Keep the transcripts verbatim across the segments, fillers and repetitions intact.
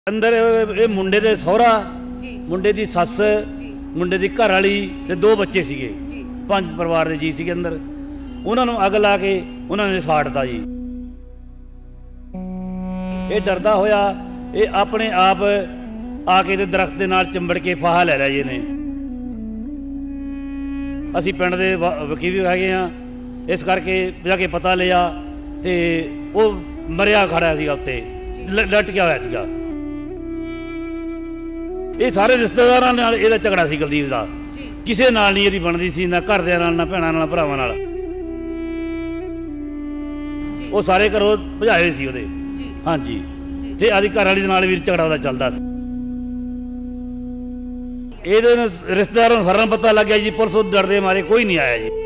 अंदर ये मुंडे दे सहुरा मुंडे दी सस मुंडे दी घर वाली ते दो बच्चे सीगे पांच परिवार दे जी सीगे अंदर उन्होंने अग ला के उन्होंने साड़ता जी। ये डरदा होया ये अपने आप आके ते दरख्त दे नाल चिंबड़ के फाहा ले लिया जी ने। असी पिंड दे वकील भी हैगे हाँ इस करके जाके पता लिया ते वो मरिया खड़ा सीगा उत्ते लटकिया होया सीगा। ये सारे रिश्तेदारां नाल इहदा झगड़ा सी कुलदीप दा, किसे नाल नहीं इहदी बनदी सी, ना घरदियां नाल ना भैणां नाल भरावां नाल। वो सारे घरों भजाए सी ओहदे। हाँ जी ते आदी घर वाली दे नाल भी झगड़ा ओहदा चलदा सी। ਇਹਦੇ ਰਿਸ਼ਤੇਦਾਰਾਂ ਨੂੰ ਸਾਰਿਆਂ ਨੂੰ ਪਤਾ ਲੱਗ ਗਿਆ ਜੀ, ਪੁਲਿਸ ਉਹ ਡਰਦੇ ਮਾਰੇ ਕੋਈ ਨਹੀਂ ਆਇਆ ਜੀ।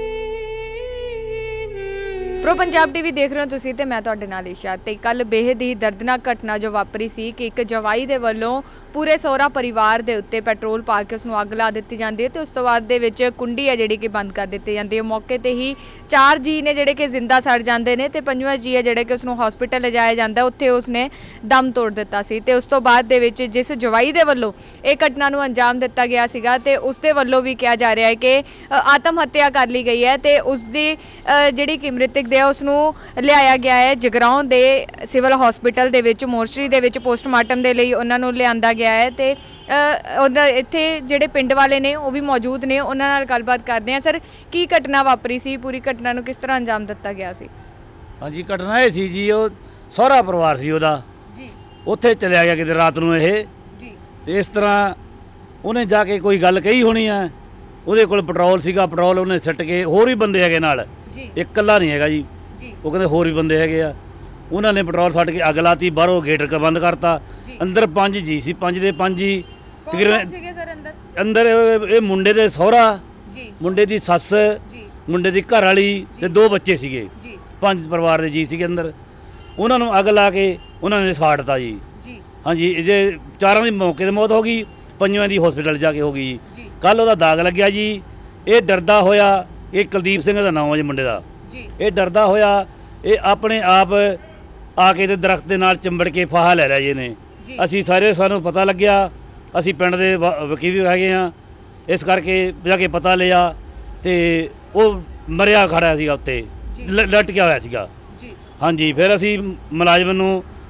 ਪ੍ਰੋ ਪੰਜਾਬ ਟੀਵੀ ਦੇਖ ਰਹੇ ਹੋ ਤੁਸੀਂ ਤੇ ਮੈਂ ਤੁਹਾਡੇ ਨਾਲ ਇਸ਼ਾ। ਤੇ ਕੱਲ ਬੇਹਦ ਹੀ ਦਰਦਨਾਕ ਘਟਨਾ ਜੋ ਵਾਪਰੀ ਸੀ ਕਿ ਇੱਕ ਜਵਾਈ ਦੇ ਵੱਲੋਂ ਪੂਰੇ ਸਹੁਰਾ ਪਰਿਵਾਰ ਦੇ ਉੱਤੇ ਪੈਟਰੋਲ ਪਾ ਕੇ ਉਸ ਨੂੰ ਅੱਗ ਲਾ ਦਿੱਤੀ ਜਾਂਦੀ ਹੈ ਤੇ ਉਸ ਤੋਂ ਬਾਅਦ ਦੇ ਵਿੱਚ ਕੁੰਡੀ ਹੈ ਜਿਹੜੀ ਕਿ ਬੰਦ ਕਰ ਦਿੱਤੀ ਜਾਂਦੀ ਹੈ। ਮੌਕੇ ਤੇ ਹੀ ਚਾਰ ਜੀ ਨੇ ਜਿਹੜੇ ਕਿ ਜ਼ਿੰਦਾ ਸੜ ਜਾਂਦੇ ਨੇ ਤੇ ਪੰਜਵਾਂ ਜੀ ਹੈ ਜਿਹੜੇ ਕਿ ਉਸ ਨੂੰ ਹਸਪੀਟਲ ਲਿਜਾਇਆ ਜਾਂਦਾ, ਉੱਥੇ ਉਸਨੇ ਦਮ ਤੋੜ ਦਿੱਤਾ ਸੀ। ਤੇ ਉਸ ਤੋਂ ਬਾਅਦ ਦੇ ਵਿੱਚ ਜਿਸ ਜਵਾਈ ਦੇ ਵੱਲੋਂ ਇਹ ਘਟਨਾ ਨੂੰ ਅੰਜਾਮ ਦਿੱਤਾ ਗਿਆ ਸੀਗਾ ਤੇ ਉਸ ਦੇ ਵੱਲੋਂ ਵੀ ਕਿਹਾ ਜਾ ਰਿਹਾ ਹੈ ਕਿ ਆਤਮ ਹੱਤਿਆ ਕਰ ਲਈ ਗਈ ਹੈ ਤੇ ਉਸ ਦੀ ਜਿਹੜੀ ਕਿ ਮ੍ਰਿਤਕ ਦੇ उसनू लिया गया है जगराओं के सिविल हॉस्पिटल दे विच मोर्चरी दे विच पोस्टमार्टम दे लई उन्हां नूं लिआंदा गया है। ते इत्थे जिहड़े पिंड वाले ने वो भी मौजूद ने, उन्हां नाल गलबात करदे हां। सर की घटना वापरी सी, पूरी घटना नूं किस तरह अंजाम दित्ता गया सी? हाँ जी घटना ये सी जी, वो सहुरा परिवार सी उहदा जी, उत्थे चलिया गया किते रात नूं इह जी ते इस तरह उहने जाके कोई गल कही होनी है, उहदे कोल पेट्रोल सीगा, पेट्रोल उहने सिੱਟ के होर भी बंदे हैगे नाल, एक कल्ला नहीं हैगा जी। वो कहते होर भी बंदे है उन्होंने पेट्रोल सट के अग लाती, बाहरों गेट बंद करता। अंदर पांच जी सी, पांच दे पांच जी तकरीबन अंदर ये मुंडे दे सहुरा मुंडे दी सस मुंडे दी घर वाली ते दो बच्चे सीगे पांच परिवार दे जी सीगे अंदर उन्होंने अग ला के उन्होंने साड़ता जी। हाँ जी जे चारों की मौके पर मौत हो गई, पंजवें की हॉस्पिटल जाके हो गई जी। कल वह दाग लग्या जी। ये डरदा होया, ये कुलदीप सिंह का नाम है जी मुंडे का। ये डरदा होया ये अपने आप आके ते दरख्त दे नाल चिंबड़ के फाहा ले लिया जी ने। असी सारे सानू पता लग्या, असी पिंड दे वकील भी हैगे हाँ इस करके जाके पता लिया ते वो मरिया खड़ा सीगा उत्ते लटकिया होया सीगा। हाँ जी फिर असी मुलाजम नूं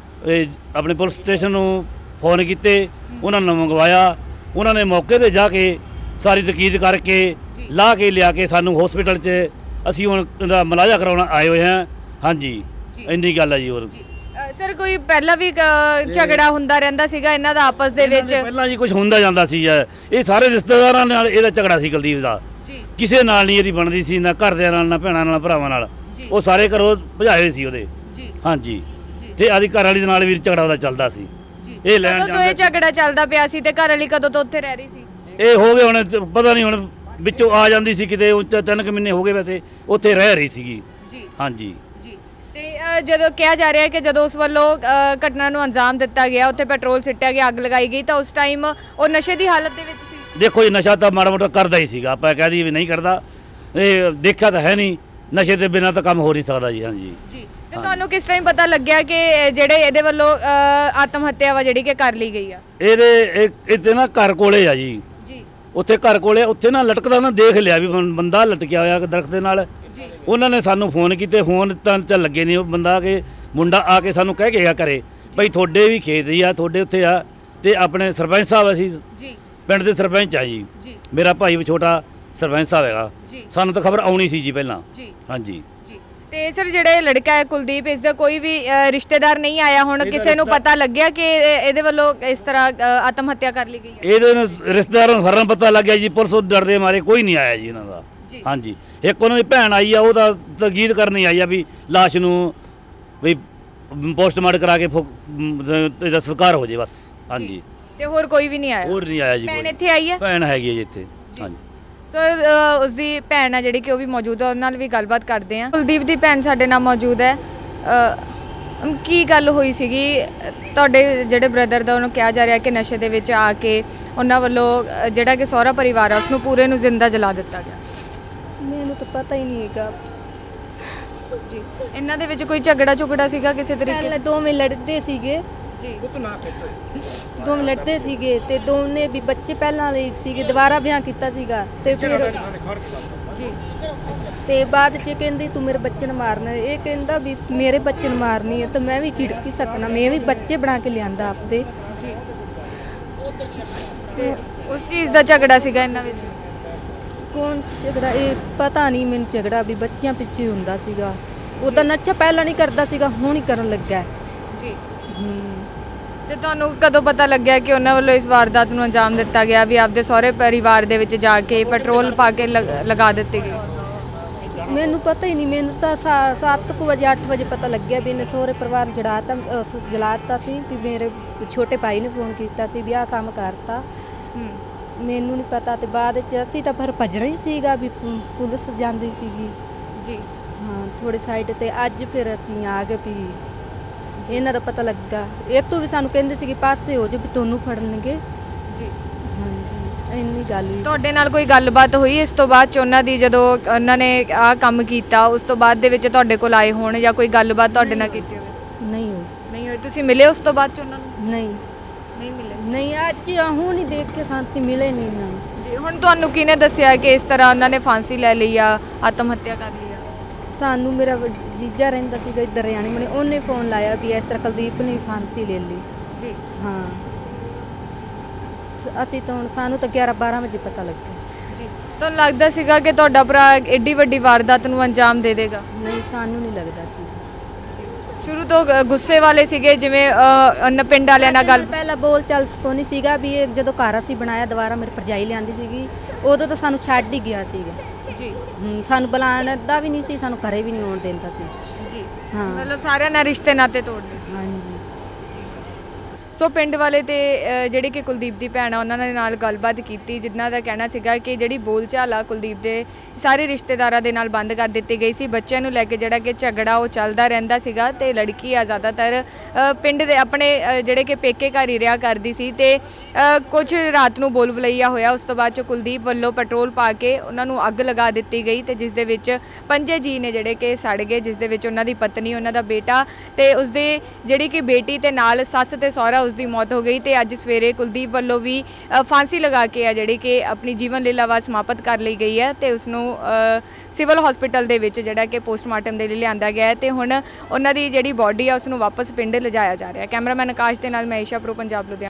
अपने पुलिस स्टेशन नूं फोन कीते, उन्होंने मंगवाया, उन्होंने मौके ते जाके सारी तकीद करके ला के लिया के सानू हॉस्पिटल च असी हुण मलाजा करवाना आए हुए हैं। हाँ जी इन्नी गल है जी। और सर कोई पहला भी झगड़ा हुंदा रहिंदा सीगा इन्हां दा आपस दे विच? पहला जी कुछ हुंदा जांदा सी। ये सारे रिश्तेदारां नाल इहदा झगड़ा सी कुलदीप दा, किसे नाल नहीं इहदी बनदी सी, ना घरदियां नाल ना भैणां नाल भरावां नाल। वो सारे घरों भजाए सी ओहदे। हाँ जी ते आदी घर वाली दे नाल भी झगड़ा ओहदा चलदा सी। ये लैण जांदा तो ये झगड़ा चलदा पिया सी ते घर वाली कदों तो उत्थे रह रही सी? ये हो गए हुण पता नहीं, हुण ਵਿੱਚੋਂ ਆ ਜਾਂਦੀ ਸੀ ਕਿਤੇ, ਤਿੰਨ ਕੁ ਮਹੀਨੇ ਹੋ ਗਏ ਵੈਸੇ ਉੱਥੇ ਰਹਿ ਰਹੀ ਸੀਗੀ ਜੀ। ਹਾਂਜੀ ਜੀ ਤੇ ਜਦੋਂ ਕਿਹਾ ਜਾ ਰਿਹਾ ਕਿ ਜਦੋਂ ਉਸ ਵੱਲੋਂ ਘਟਨਾ ਨੂੰ ਅੰਜਾਮ ਦਿੱਤਾ ਗਿਆ, ਉੱਥੇ ਪੈਟਰੋਲ ਸਿੱਟਿਆ ਗਿਆ, ਅੱਗ ਲਗਾਈ ਗਈ, ਤਾਂ ਉਸ ਟਾਈਮ ਉਹ ਨਸ਼ੇ ਦੀ ਹਾਲਤ ਦੇ ਵਿੱਚ ਸੀ? ਦੇਖੋ ਜੀ ਨਸ਼ਾ ਤਾਂ ਮਾੜਾ ਮੋਟਾ ਕਰਦਾ ਹੀ ਸੀਗਾ, ਆਪਾਂ ਕਹਿ ਦਈਏ ਵੀ ਨਹੀਂ ਕਰਦਾ, ਇਹ ਦੇਖਿਆ ਤਾਂ ਹੈ ਨਹੀਂ, ਨਸ਼ੇ ਦੇ ਬਿਨਾਂ ਤਾਂ ਕੰਮ ਹੋ ਨਹੀਂ ਸਕਦਾ ਜੀ। ਹਾਂਜੀ ਜੀ ਤੇ ਤੁਹਾਨੂੰ ਕਿਸ ਟਾਈਮ ਪਤਾ ਲੱਗਿਆ ਕਿ ਜਿਹੜੇ ਇਹਦੇ ਵੱਲੋਂ ਆਤਮ ਹੱਤਿਆ ਵਾ ਜਿਹੜੀ ਕਿ ਕਰ ਲਈ ਗਈ ਆ? ਇਹਦੇ ਇੱਥੇ ਨਾ ਘਰ ਕੋਲੇ ਆ ਜੀ, ਉੱਥੇ ਘਰ ਕੋਲੇ ਉੱਥੇ ਨਾ ਲਟਕਦਾ ਨਾ ਦੇਖ ਲਿਆ ਵੀ ਬੰਦਾ ਲਟਕਿਆ ਹੋਇਆ ਦਰਖਤ ਦੇ ਨਾਲ। ਉਹਨਾਂ ਨੇ ਸਾਨੂੰ ਫੋਨ ਕੀਤੇ, ਫੋਨ ਤਾਂ ਚੱਲ ਲੱਗੇ ਨਹੀਂ, ਉਹ ਬੰਦਾ ਕਿ ਮੁੰਡਾ ਆ ਕੇ ਸਾਨੂੰ ਕਹਿ ਕੇ ਗਿਆ ਘਰੇ ਭਾਈ ਤੁਹਾਡੇ ਵੀ ਖੇਤ ਹੀ ਆ, ਤੁਹਾਡੇ ਉੱਥੇ ਆ ਤੇ ਆਪਣੇ ਸਰਪੰਚ ਸਾਹਿਬ ਅਸੀਂ ਪਿੰਡ ਦੇ ਸਰਪੰਚ ਆ ਜੀ, ਮੇਰਾ ਭਾਈ ਵੀ ਛੋਟਾ ਸਰਪੰਚ ਸਾਹਿਬ ਹੈਗਾ, ਸਾਨੂੰ ਤਾਂ ਖਬਰ ਆਉਣੀ ਸੀ ਜੀ ਪਹਿਲਾਂ। ਹਾਂਜੀ ਤੇ ਸਰ ਜਿਹੜਾ ਲੜਕਾ ਹੈ ਕੁਲਦੀਪ, ਇਸ ਦਾ ਕੋਈ ਵੀ ਰਿਸ਼ਤੇਦਾਰ ਨਹੀਂ ਆਇਆ ਹੁਣ? ਕਿਸੇ ਨੂੰ ਪਤਾ ਲੱਗਿਆ ਕਿ ਇਹਦੇ ਵੱਲੋਂ ਇਸ ਤਰ੍ਹਾਂ ਆਤਮ ਹੱਤਿਆ ਕਰ ਲਈ ਗਈ ਹੈ? ਇਹਦੇ ਰਿਸ਼ਤੇਦਾਰਾਂ ਨੂੰ ਸਾਰਿਆਂ ਨੂੰ ਪਤਾ ਲੱਗ ਗਿਆ ਜੀ, ਪੁਲਿਸ ਉਹ ਡਰਦੇ ਮਾਰੇ ਕੋਈ ਨਹੀਂ ਆਇਆ ਜੀ ਇਹਨਾਂ ਦਾ। ਹਾਂਜੀ ਇੱਕ ਉਹਨਾਂ ਦੀ ਭੈਣ ਆਈ ਆ, ਉਹਦਾ ਤਕੀਦ ਕਰਨੀ ਆਈ ਆ ਵੀ ਲਾਸ਼ ਨੂੰ ਵੀ ਪੋਸਟਮਾਰਟਮ ਕਰਾ ਕੇ ਇਹਦਾ ਸੰਸਕਾਰ ਹੋ ਜੇ ਬਸ। ਹਾਂਜੀ ਤੇ ਹੋਰ ਕੋਈ ਵੀ ਨਹੀਂ ਆਇਆ? ਹੋਰ ਨਹੀਂ ਆਇਆ ਜੀ। ਭੈਣ ਇੱਥੇ ਆਈ ਹੈ? ਭੈਣ ਹੈਗੀ ਹੈ ਜੀ ਇੱਥੇ। ਹਾਂਜੀ ਸੋ ਉਸਦੀ ਭੈਣ ਹੈ ਜਿਹੜੀ ਕਿ ਉਹ ਵੀ ਮੌਜੂਦ ਹੈ, ਉਹਨਾਂ ਨਾਲ ਵੀ ਗੱਲਬਾਤ ਕਰਦੇ ਹਾਂ। ਕੁਲਦੀਪ ਦੀ ਭੈਣ ਸਾਡੇ ਨਾਲ ਮੌਜੂਦ ਹੈ। ਕੀ ਗੱਲ ਹੋਈ ਸੀਗੀ ਤੁਹਾਡੇ ਜਿਹੜੇ ਬ੍ਰਦਰ ਦਾ? ਉਹਨੂੰ ਕਿਹਾ ਜਾ ਰਿਹਾ ਕਿ ਨਸ਼ੇ ਦੇ ਵਿੱਚ ਆ ਕੇ ਉਹਨਾਂ ਵੱਲੋਂ ਜਿਹੜਾ ਕਿ ਸਹੁਰਾ ਪਰਿਵਾਰ ਆ ਉਸਨੂੰ ਪੂਰੇ ਨੂੰ ਜ਼ਿੰਦਾ ਜਲਾ ਦਿੱਤਾ ਗਿਆ। ਮੈਨੂੰ ਤਾਂ ਪਤਾ ਹੀ ਨਹੀਂ ਹੈਗਾ ਜੀ। ਇਹਨਾਂ ਦੇ ਵਿੱਚ ਕੋਈ ਝਗੜਾ ਝੁਗੜਾ ਸੀਗਾ ਕਿਸੇ ਤਰੀਕੇ? ਪਹਿਲਾਂ ਦੋਵੇਂ ਲੜਦੇ ਸੀਗੇ ਜੀ ਦੋਵੇਂ ਲੜਦੇ ਸੀਗੇ ਤੇ ਦੋਨੇ ਵੀ ਬੱਚੇ ਪਹਿਲਾਂ ਵਾਲੇ ਸੀਗੇ, ਦੁਬਾਰਾ ਵਿਆਹ ਕੀਤਾ ਸੀਗਾ ਤੇ ਫਿਰ ਜੀ ਤੇ ਬਾਅਦ ਚ ਕਹਿੰਦੀ ਤੂੰ ਮੇਰੇ ਬੱਚੇ ਨੂੰ ਮਾਰਨਾ, ਇਹ ਕਹਿੰਦਾ ਵੀ ਮੇਰੇ ਬੱਚੇ ਨੂੰ ਮਾਰਨੀ ਹੈ ਤਾਂ ਮੈਂ ਵੀ ਝਿੜਕ ਹੀ ਸਕਣਾ, ਮੈਂ ਵੀ ਬੱਚੇ ਬਣਾ ਕੇ ਲਿਆਂਦਾ ਆਪਦੇ। ਜੀ ਤੇ ਉਸ ਚੀਜ਼ ਦਾ ਝਗੜਾ ਸੀਗਾ ਇਹਨਾਂ ਵਿੱਚ? ਕੌਣ ਸੀ ਝਗੜਾ? ਇਹ ਪਤਾ ਨਹੀਂ ਮੈਨੂੰ, ਝਗੜਾ ਵੀ ਬੱਚਿਆਂ ਪਿੱਛੇ ਹੁੰਦਾ ਸੀਗਾ। ਉਹਦਾ ਨੱਚਾ ਪਹਿਲਾਂ ਨਹੀਂ ਕਰਦਾ ਸੀਗਾ, ਹੁਣ ਹੀ ਕਰਨ ਲੱਗਾ। ਜੀ ਹੂੰ ਤੇ ਤੁਹਾਨੂੰ ਕਦੋਂ ਪਤਾ ਲੱਗਿਆ ਕਿ ਉਹਨਾਂ ਵੱਲੋਂ ਇਸ ਵਾਰਦਾਤ ਨੂੰ ਅੰਜਾਮ ਦਿੱਤਾ ਗਿਆ, ਵੀ ਆਪਦੇ ਸਹੁਰੇ ਪਰਿਵਾਰ ਦੇ ਵਿੱਚ ਜਾ ਕੇ ਪੈਟਰੋਲ ਪਾ ਕੇ ਲਗ- ਲਗਾ ਦਿੱਤੀ ਗਈ? ਮੈਨੂੰ ਪਤਾ ਹੀ ਨਹੀਂ, ਮੈਨੂੰ ਤਾਂ ਸਾ- ਸੱਤ ਕੁ ਵਜੇ ਅੱਠ ਵਜੇ ਪਤਾ ਲੱਗਿਆ ਵੀ ਇਹਨੇ ਸਹੁਰੇ ਪਰਿਵਾਰ ਜੜਾਤਾ ਜਲਾਤਾ ਸੀ, ਵੀ ਮੇਰੇ ਛੋਟੇ ਭਾਈ ਨੇ ਫੋਨ ਕੀਤਾ ਸੀ ਵੀ ਆਹ ਕੰਮ ਕਰਤਾ। ਹੂੰ ਮੈਨੂੰ ਨਹੀਂ ਪਤਾ ਤੇ ਬਾਅਦ ਚ ਅਸੀਂ ਤਾਂ ਫਿਰ ਭੱਜਣਾ ਹੀ ਸੀਗਾ ਵੀ ਪੁ- ਪੁਲਿਸ ਜਾਂਦੀ ਸੀਗੀ। ਜੀ ਹਾਂ ਥੋੜੇ ਸਾਈਡ ਤੇ ਅੱਜ ਫਿਰ ਅਸੀਂ ਆ ਗਏ ਵੀ ਇਹਨਾਂ ਦਾ ਪਤਾ ਲੱਗਾ। ਇਹ ਤੋਂ ਵੀ ਸਾਨੂੰ ਕਹਿੰਦੇ ਸੀ ਕਿ ਪਾਸੇ ਹੋ ਜਾਓ ਵੀ ਤੁਹਾਨੂੰ ਫੜਨਗੇ। ਜੀ ਹਾਂਜੀ ਇੰਨੀ ਗੱਲ ਵੀ ਤੁਹਾਡੇ ਨਾਲ ਕੋਈ ਗੱਲਬਾਤ ਹੋਈ ਇਸ ਤੋਂ ਬਾਅਦ ਚ ਉਹਨਾਂ ਦੀ, ਜਦੋਂ ਉਹਨਾਂ ਨੇ ਆਹ ਕੰਮ ਕੀਤਾ ਉਸ ਤੋਂ ਬਾਅਦ ਦੇ ਵਿੱਚ ਤੁਹਾਡੇ ਕੋਲ ਆਏ ਹੋਣ ਜਾਂ ਕੋਈ ਗੱਲਬਾਤ ਤੁਹਾਡੇ ਨਾਲ ਕੀਤੀ ਹੋਵੇ? ਨਹੀਂ ਹੋਈ। ਨਹੀਂ ਹੋਈ। ਤੁਸੀਂ ਮਿਲੇ ਉਸ ਤੋਂ ਬਾਅਦ ਚ ਉਹਨਾਂ ਨੂੰ? ਨਹੀਂ ਨਹੀਂ ਮਿਲੇ। ਨਹੀਂ ਅੱਜ ਹੁਣ ਹੀ ਦੇਖ ਕੇ ਸਾਨੂੰ ਅਸੀਂ ਮਿਲੇ ਨਹੀਂ ਇਹਨਾਂ ਨੂੰ। ਜੀ ਹੁਣ ਤੁਹਾਨੂੰ ਕਿਹਨੇ ਦੱਸਿਆ ਕਿ ਇਸ ਤਰ੍ਹਾਂ ਉਹਨਾਂ ਨੇ ਫਾਂਸੀ ਲੈ ਲਈ ਆ, ਆਤਮ ਹੱਤਿਆ ਕਰ ਲਈ ਆ? ਸਾਨੂੰ ਮੇਰਾ ਵ- ਜੀਜਾ ਰਹਿੰਦਾ ਸੀਗਾ ਇੱਧਰ ਰਿਆਣੀ ਮਨੇ, ਉਹਨੇ ਫੋਨ ਲਾਇਆ ਵੀ ਇਸ ਤਰ੍ਹਾਂ ਕੁਲਦੀਪ ਨੇ ਫਾਂਸੀ ਲੈ ਲਈ। ਜੀ ਹਾਂ ਸ- ਅਸੀਂ ਤਾਂ ਹੁਣ ਸਾਨੂੰ ਤਾਂ ਗਿਆਰਾਂ ਬਾਰਾਂ ਵਜੇ ਪਤਾ ਲੱਗਿਆ। ਜੀ ਤੁਹਾਨੂੰ ਲੱਗਦਾ ਸੀਗਾ ਕਿ ਤੁਹਾਡਾ ਭਰਾ ਐਡੀ ਵੱਡੀ ਵਾਰਦਾਤ ਨੂੰ ਅੰਜਾਮ ਦੇ ਦੇਗਾ? ਨਹੀਂ ਸਾਨੂੰ ਨਹੀਂ ਲੱਗਦਾ ਸੀ। ਸ਼ੁਰੂ ਤੋਂ ਗ- ਗੁੱਸੇ ਵਾਲੇ ਸੀਗੇ, ਜਿਵੇਂ ਅ, ਅਨ ਪਿੰਡ ਵਾਲਿਆਂ ਨਾਲ ਗੱਲ? ਪਹਿਲਾਂ ਬੋਲ ਚੱਲ ਸਕੋ ਨਹੀਂ ਸੀਗਾ ਵੀ ਇਹ ਜਦੋਂ ਘਰ ਅਸੀਂ ਬਣਾਇਆ ਦੁਬਾਰਾ ਮੇਰੀ ਭਰਜਾਈ ਲਿਆਂਦੀ ਸੀਗੀ, ਉਦੋਂ ਤਾਂ ਸਾਨੂੰ ਛੱਡ ਹੀ ਗਿਆ ਸੀਗਾ। ਜੀ ਹੂੰ, ਸਾਨੂੰ ਬੁਲਾਉਣ ਦਾ ਵੀ ਨਹੀਂ ਸੀ, ਸਾਨੂੰ ਘਰੇ ਵੀ ਨਹੀਂ ਆਉਣ ਦਿੰਦਾ ਸੀ। ਜੀ ਹਾਂ ਮਤਲਬ ਸਾਰਿਆਂ ਨਾਲ ਰਿਸ਼ਤੇ ਨਾਤੇ ਤੋੜ ਲਏ। ਹਾਂਜੀ ਸੋ ਪਿੰਡ ਵਾਲੇ ਤੇ ਅ, ਜਿਹੜੀ ਕਿ ਕੁਲਦੀਪ ਦੀ ਭੈਣ ਆ ਉਹਨਾਂ ਦੇ ਨਾਲ ਗੱਲਬਾਤ ਕੀਤੀ, ਜਿਨ੍ਹਾਂ ਦਾ ਕਹਿਣਾ ਸੀਗਾ ਕਿ ਜਿਹੜੀ ਬੋਲਚਾਲ ਆ ਕੁਲਦੀਪ ਦੇ ਸਾਰੇ ਰਿਸ਼ਤੇਦਾਰਾਂ ਦੇ ਨਾਲ ਬੰਦ ਕਰ ਦਿੱਤੀ ਗਈ ਸੀ। ਬੱਚਿਆਂ ਨੂੰ ਲੈ ਕੇ ਜਿਹੜਾ ਕਿ ਝਗੜਾ ਉਹ ਚੱਲਦਾ ਰਹਿੰਦਾ ਸੀਗਾ ਤੇ ਲੜਕੀ ਆ ਜ਼ਿਆਦਾਤਰ ਅ, ਪਿੰਡ ਦੇ ਆਪਣੇ ਅ, ਜਿਹੜੇ ਕਿ ਪੇਕੇ ਘਰ ਹੀ ਰਿਹਾ ਕਰਦੀ ਸੀ ਤੇ ਅ, ਕੁਝ ਰਾਤ ਨੂੰ ਬੋਲ ਬੁਲਈਆ ਹੋਇਆ। ਉਸ ਤੋਂ ਬਾਅਦ ਚ ਕੁਲਦੀਪ ਵੱਲੋਂ ਪੈਟਰੋਲ ਪਾ ਕੇ ਉਹਨਾਂ ਨੂੰ ਅੱਗ ਲਗਾ ਦਿੱਤੀ ਗਈ ਤੇ ਜਿਸ ਦੇ ਵਿੱਚ ਪੰਜੇ ਜੀ ਨੇ ਜਿਹੜੇ ਕਿ ਸੜ ਗਏ, ਜਿਸ ਦੇ ਵਿੱਚ ਉਹਨਾਂ ਦੀ ਪਤਨੀ, ਉਹਨਾਂ ਦਾ ਬੇਟਾ ਤੇ ਉਸਦੇ ਜਿਹੜੀ ਕਿ ਬੇਟੀ ਤੇ ਨਾਲ ਸੱਸ ਤੇ ਸਹੁਰਾ ਉਸ ਦੀ ਮੌਤ ਹੋ ਗਈ। ਤੇ ਅੱਜ ਸਵੇਰੇ ਕੁਲਦੀਪ ਵੱਲੋਂ ਵੀ ਅ, ਫਾਂਸੀ ਲਗਾ ਕੇ ਆ ਜਿਹੜੀ ਕਿ ਆਪਣੀ ਜੀਵਨ ਲੀਲਾ ਵਾ ਸਮਾਪਤ ਕਰ ਲਈ ਗਈ ਹੈ ਤੇ ਉਸ ਨੂੰ ਅ, ਸਿਵਲ ਹਸਪੀਟਲ ਦੇ ਵਿੱਚ ਜਿਹੜਾ ਕਿ ਪੋਸਟਮਾਰਟਮ ਦੇ ਲਈ ਲਿਆਂਦਾ ਗਿਆ ਹੈ ਤੇ ਹੁਣ ਉਹਨਾਂ ਦੀ ਜਿਹੜੀ ਬਾਡੀ ਆ ਉਸ ਨੂੰ ਵਾਪਸ ਪਿੰਡ ਲਿਜਾਇਆ ਜਾ ਰਿਹਾ ਹੈ। ਕੈਮਰਾਮੈਨ ਆਕਾਸ਼ ਦੇ ਨਾਲ ਮੈਂ ਈਸ਼ਾ ਪ੍ਰੋ ਪੰਜਾਬ ਲੁਧਿਆਣਾ।